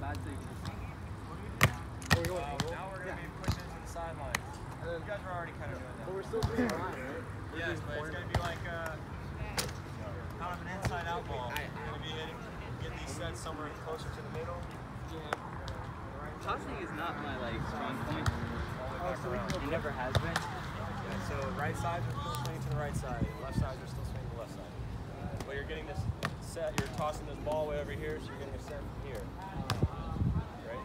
That's existing. Now we're going to be pushing to the sidelines. You guys were already kind of doing that. But we're still doing line, right? Yes, but it's going to be like kind of an inside-out ball. We're going to be hitting, get these sets somewhere closer to the middle. Tossing is not my strong point. It never has been. Yeah, so right sides are still swinging to the right side. Left sides are still swinging to the left side. But you're getting this set, you're tossing this ball way over here, so you're getting a set from here. Right?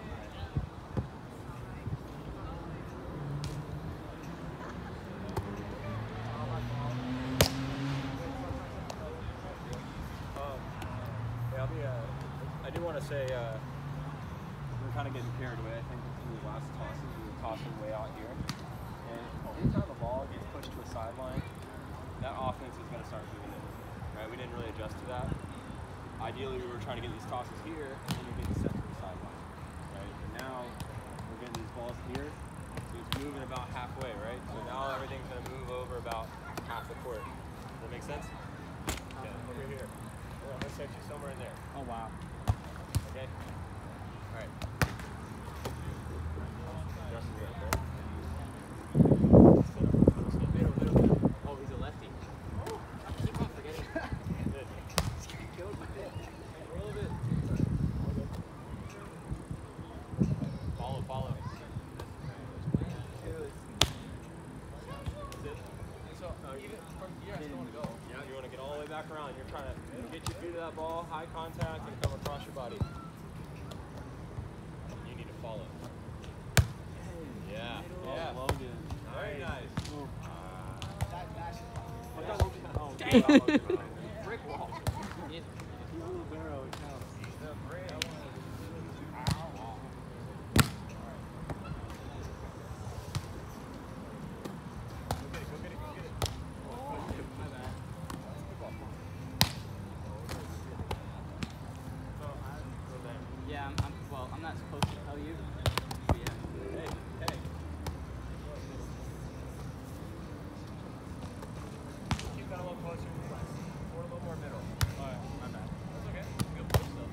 I do want to say we're kind of getting carried away. I think in the last tosses we were tossing way out here, and anytime the ball gets pushed to a sideline, that offense is going to start doing it. Right? We didn't really adjust to that. Ideally, we were trying to get these tosses here, and then you're getting set to the sideline. Right? And now we're getting these balls here, so it's moving about halfway. Right? So now everything's going to move over about half the court. Does that make sense? Yeah. Over here. Well, let's set you somewhere in there. Oh wow. Okay? Alright. Justin's right there. Oh, he's a lefty. Oh, I keep on forgetting. Good. Killed my dick. A little bit. Follow. So, even from here, I still want to go. Yeah, you want to get all the way back around. You're trying to get your feet to that ball, high contact, and come across your body. You need to follow. Yeah. Logan. Very nice. Brick wall. Yeah, I'm not supposed to tell you. But yeah. Hey. Keep that a little closer to the front. Or a little more middle. Alright, my bad. That's okay. Good push though.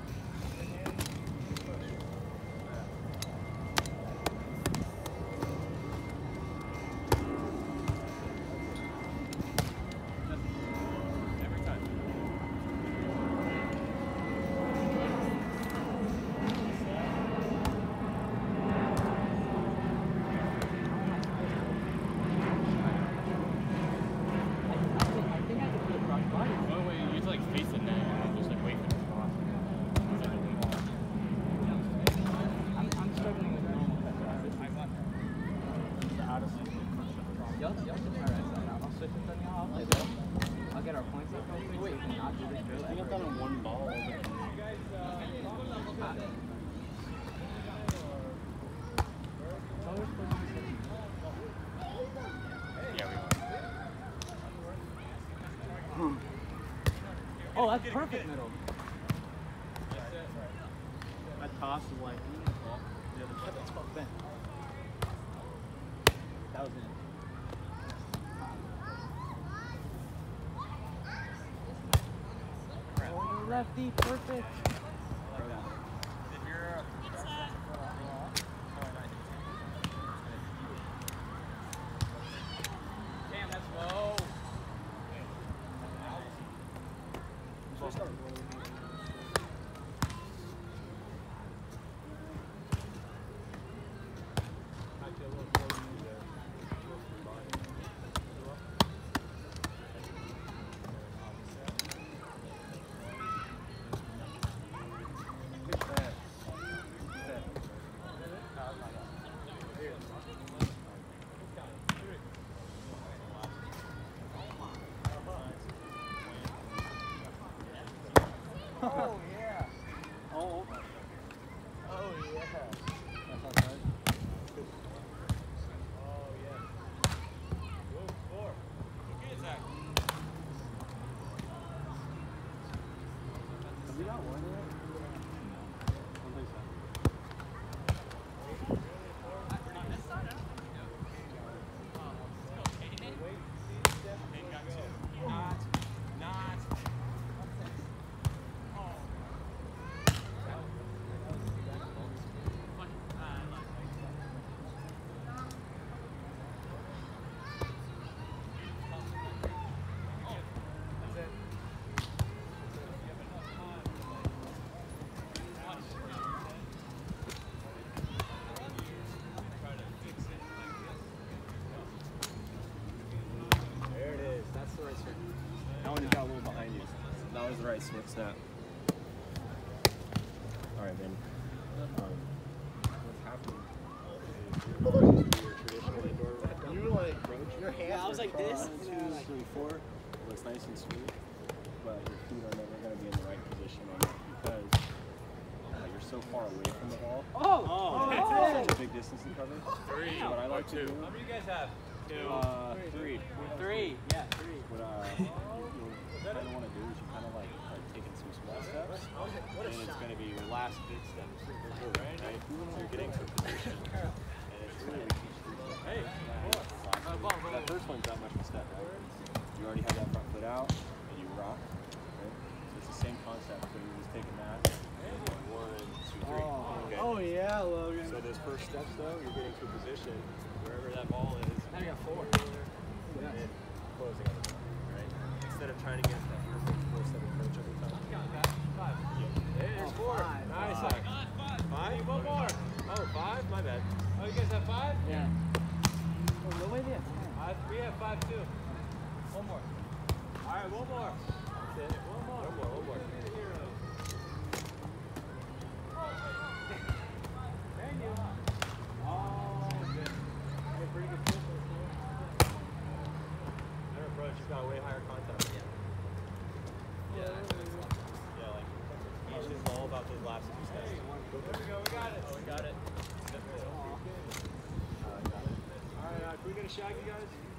Every time. I'll get our points up real quick. Wait, not do this drill. I think I've done it one ball. Oh, that's perfect middle. That toss is like, yeah, that's about bent. That was it. Oh, lefty, perfect. Damn, that's low. snap. All right, man. What's happening? You like, your hands. Yeah, I was like this. 1, 2, 3, 4. It looks nice and smooth, but your feet are never going to be in the right position on it because you're so far away from the ball. Such a big distance to cover. 3 So what I like to do, How many you guys have? 2. 3. 3. Yeah, 3. What you kind of want to do is you kind of like taking some small steps, and it's going to be your last big steps, right? So you're getting to a position, and it's really Hey, that first one's not much of a step, right? You already have that front foot out, and you rock, right? So it's the same concept, so you're just taking that, and going 1, 2, 3. Okay. Oh yeah, Logan. So those first steps, though, you're getting to a position wherever that ball is. Now you got 4. And closing on the ball, right? Instead of trying to get that perfect 4-step approach every time. There's 4. Nice. 5? One more. Oh, 5? My bad. Oh, you guys have 5? Yeah. Oh, no way they have 10. We have 5 too. One more. All right, one more. That's it. One more. One more. Thank you. Oh, good. Hey, pretty good push. Their approach, you've got way higher contact. Yeah, like, each is all about those last 2 steps. There we go. We got it. Oh, we got it. All right, can we get a shag, you guys?